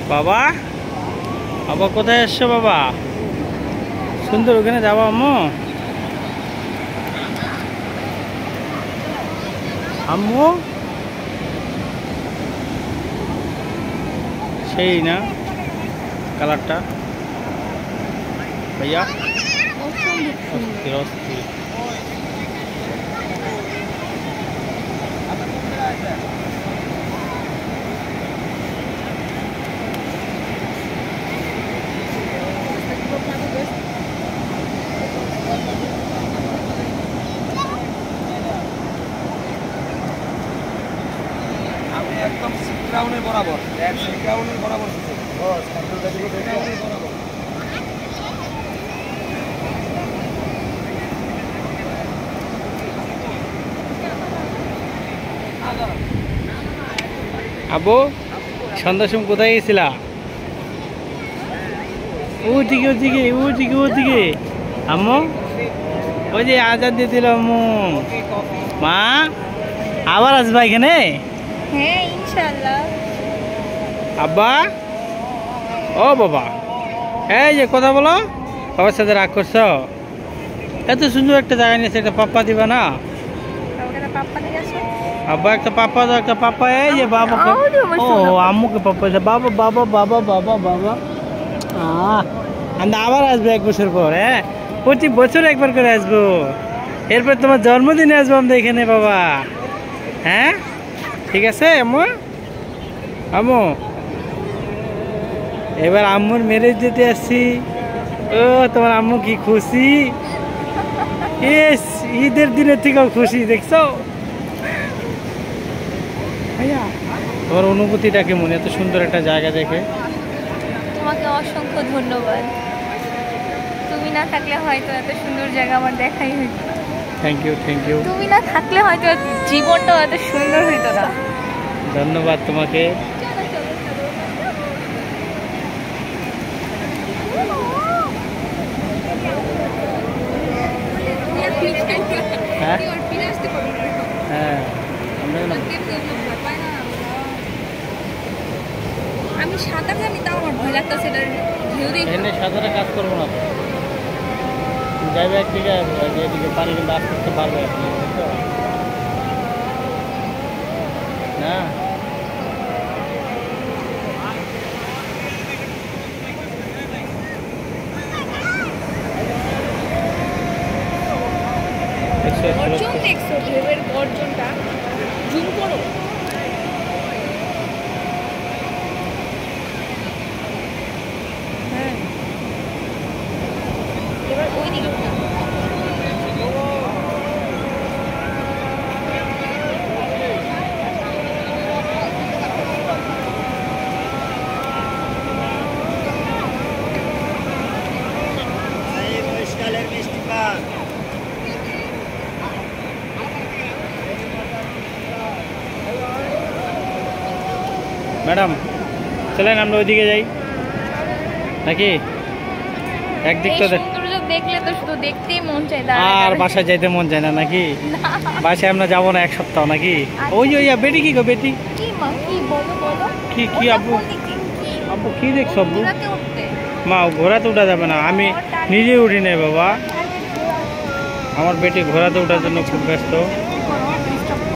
বাবা বাবা কোথায় এসছো বাবা? সুন্দর, ওখানে যাবো আম্মু? আম্মু সেই না কালারটা ভাইয়া অস্থির অস্থির। একদম গ্রাউন্ডের বরাবর, গ্রাউন্ডের বরাবর আবু সন্ধ্যার সময় কোথায় গেছিলা? ওদিকে ওদিকে ওদিকে ওদিকে আম্মু, ওই যে আজাদ দিয়ে দিল আম্মু। মা আবার আসবা এখানে? হ্যাঁ ইনশাআল্লাহ। আব্বা ও বাবা, এই যে কথা বলো, বাবার সাথে রাগ করছো? এত সুন্দর একটা জায়গা নিয়েছে, একটা পাপ্পা দিবা না? আব্বা একটা পাপ্পা দাও, একটা পাপ্পা। এই যে বাবা, ও আম্মুকে পাপ্পা দিচ্ছে। বাবা বাবা বাবা বাবা বাবা। আবার আসবে এক বছর পর। হ্যাঁ, প্রতি বছর একবার করে আসবো। এরপর তোমার জন্মদিনে আসবো আমরা এখানে বাবা। হ্যাঁ ঠিক আছে আম্মু। আম্মু এবার আম্মুর ম্যারেজ দিতে আসছি। ও তোমার আম্মু কি খুশি! ঈদের দিনের থেকেও খুশি, দেখছো ভাইয়া? তোমার অনুভূতিটা কেমন এত সুন্দর একটা জায়গা দেখে? তোমাকে অসংখ্য ধন্যবাদ। তুমি না থাকলে হয়তো এত সুন্দর জায়গা আমার দেখাই হইতো না। Thank you thank you. তুমি না থাকলে হয়তো জীবনটাও এত সুন্দর হইতো না। ধন্যবাদ তোমাকে। হ্যাঁ হ্যাঁ আমি সাঁতার জানি, তাও আমার ভয় লাগতেছে। এখানে সাঁতারে কাজ করবো না, যাইবে একদিকে, এদিকে পানি কিন্তু আস্তে আস্তে পারবে আপনি না। অর্জন দেখছো, ঢেউয়ের গর্জনটা জুম করো। হ্যাঁ এবার ওই দিকে ম্যাডাম চলেন আমরা ওইদিকে যাই নাকি? একদিক তো দেখলে তো শুধু দেখতেই মন চায়, আর বাসায় যাইতে মন চায় না নাকি? বাসায় আমরা যাবো না এক সপ্তাহ নাকি? ওই ওই বেটি কি গো, বেটি কি কি আব্বু আব্বু কি দেখছো আব্বু? মা ঘোড়াতে উঠা যাবে না, আমি নিজে উঠি নাই বাবা। আমার বেটি ঘোড়াতে ওঠার জন্য খুব ব্যস্ত।